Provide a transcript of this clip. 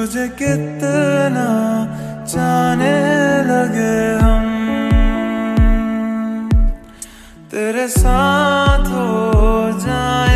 तुझे कितना जाने लगे हम, तेरे साथ हो जाए